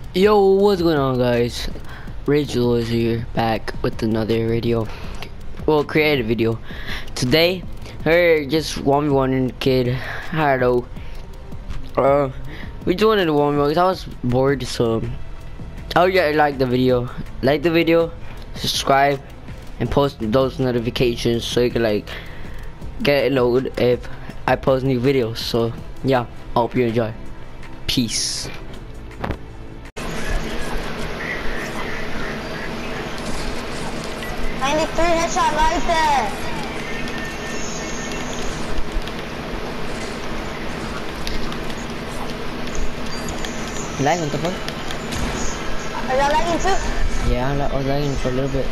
Yo, what's going on, guys? Rachel is here, back with another video. Well, creative video. Today, her just 1v1 kid. I don't know. We just wanted to 1v1 because I was bored, so I hope you guys like the video. Like the video, subscribe, and post those notifications so you can get a load if I post new videos. So yeah, I hope you enjoy. Peace. 93 headshot right there. Lagging, what the fuck? Are y'all lagging too? Yeah, I was lagging for a little bit.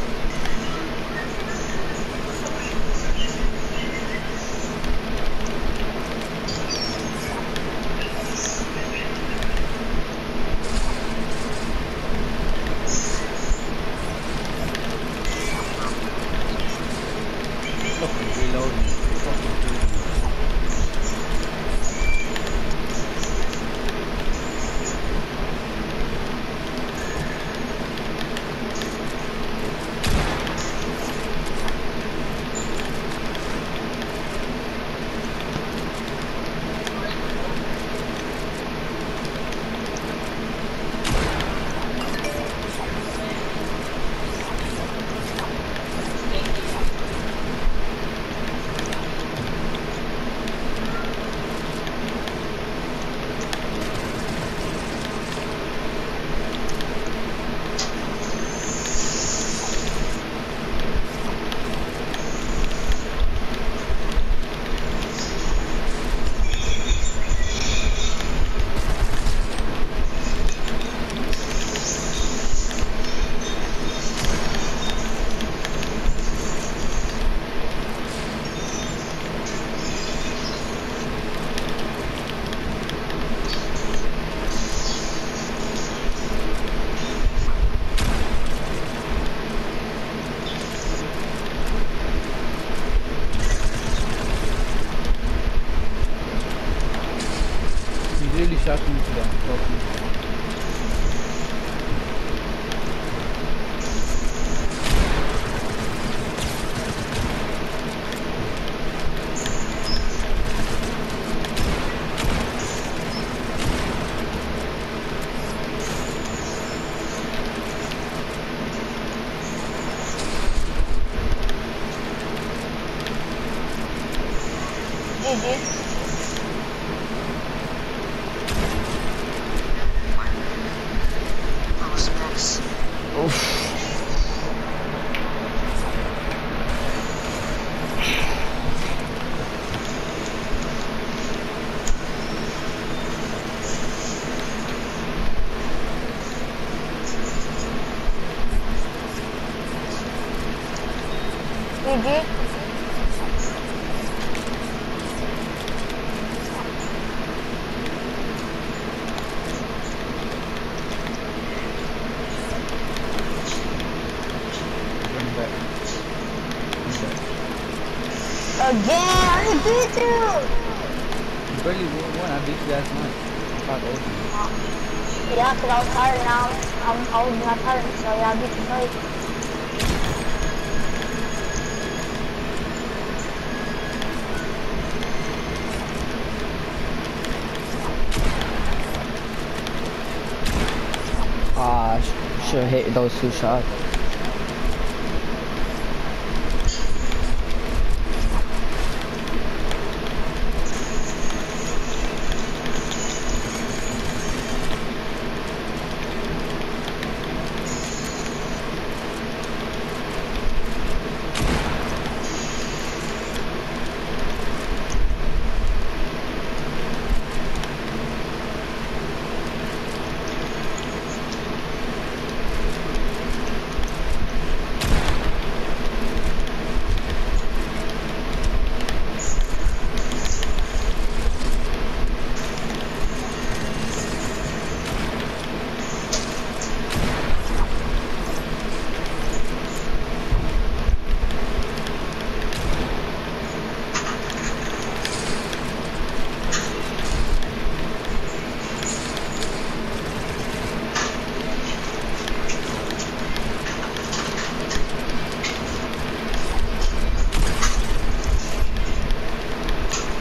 Really shot me to them. GG. GG. Again, I beat you! You barely won. I beat you last night. I told you. Yeah, because I was tired now. I was not tired, so yeah, I beat you twice. Should have hit those two shots.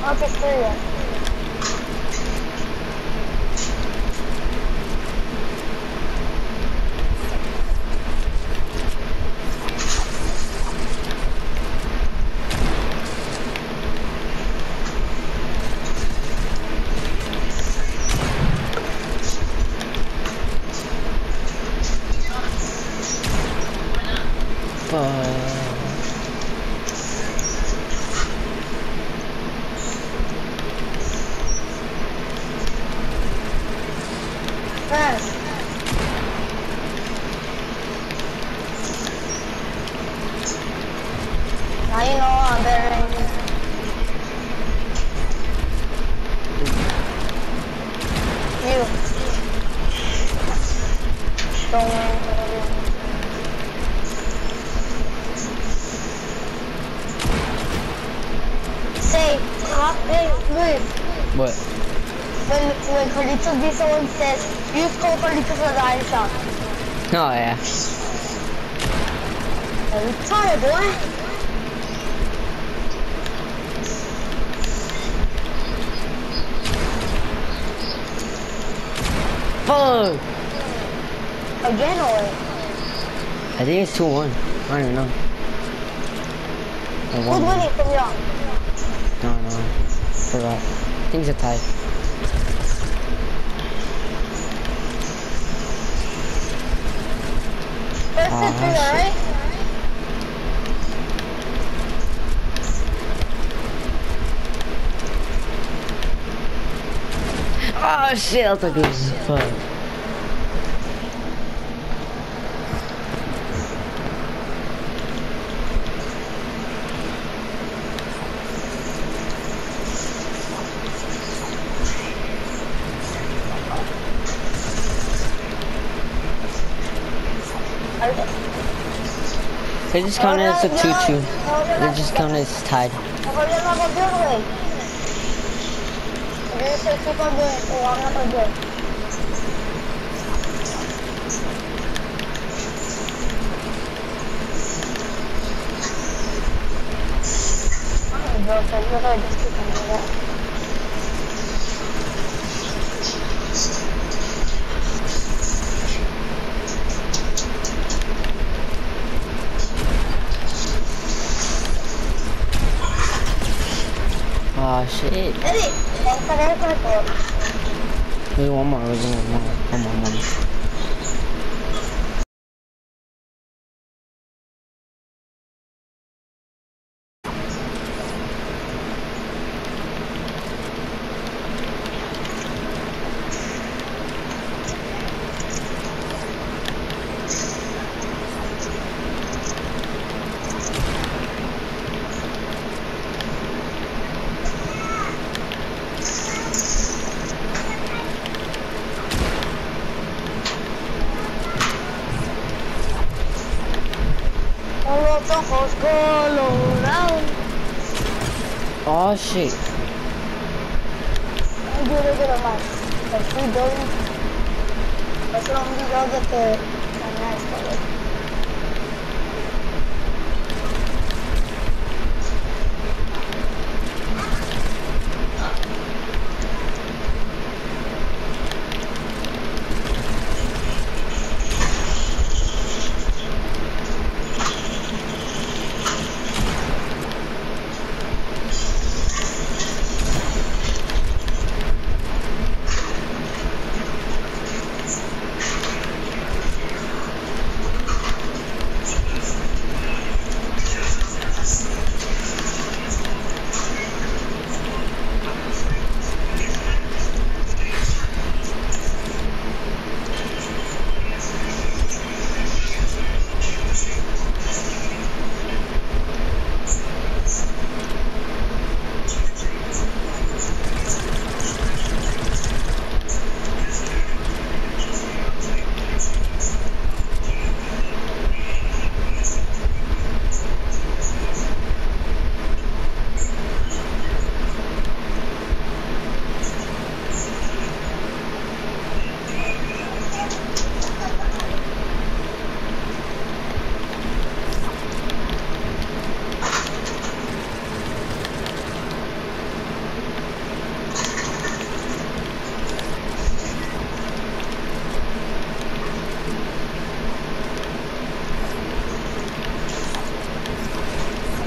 Not just 3 yet. Now you know I'm better than you. You. Don't worry. Say, hey, Luis. What? When Carlitos beats someone says, use code Carlitos for the item shop. Oh yeah. Are you tired, boy? Fuck! Again or? I think it's 2-1. I don't even know. Or Who's 1-1. winning from y'all? No. Forgot. I think it's a tie. First and 3, alright? Oh shit, I thought it was fun. They just counted as a 2-2. They just counted as tied. I'm not gonna do it. If you say keep on doing it, I'm not gonna do it. I'm gonna go, so you're gonna just keep on doing that. Oh shit. Eddie, vamos a ver con el color. Wait, one more. One more. Con los ojos colorados. Oh shit. I'm doing a bit of mine. Like 3 billion. That's what I'm gonna go get the nice color.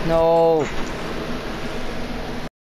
No.